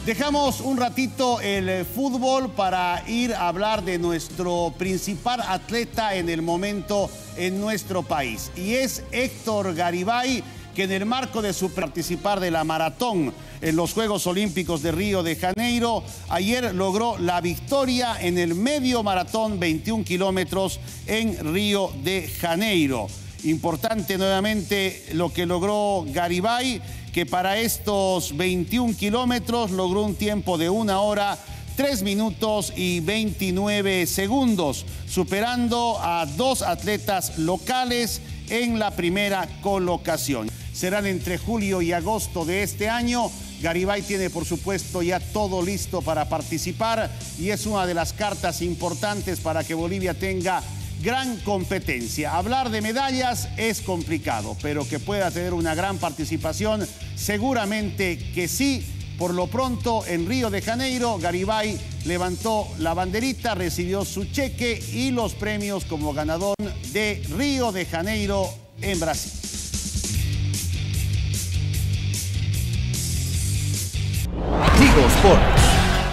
Dejamos un ratito el fútbol para ir a hablar de nuestro principal atleta en el momento en nuestro país. Y es Héctor Garibay, que en el marco de su participar de la maratón en los Juegos Olímpicos de Río de Janeiro, ayer logró la victoria en el medio maratón 21 kilómetros en Río de Janeiro. Importante nuevamente lo que logró Garibay, que para estos 21 kilómetros logró un tiempo de 1 hora, 3 minutos y 29 segundos, superando a 2 atletas locales en la primera colocación. Serán entre julio y agosto de este año. Garibay tiene, por supuesto, ya todo listo para participar y es una de las cartas importantes para que Bolivia tenga gran competencia. Hablar de medallas es complicado, pero que pueda tener una gran participación, seguramente que sí. Por lo pronto, en Río de Janeiro, Garibay levantó la banderita, recibió su cheque y los premios como ganador de Río de Janeiro en Brasil.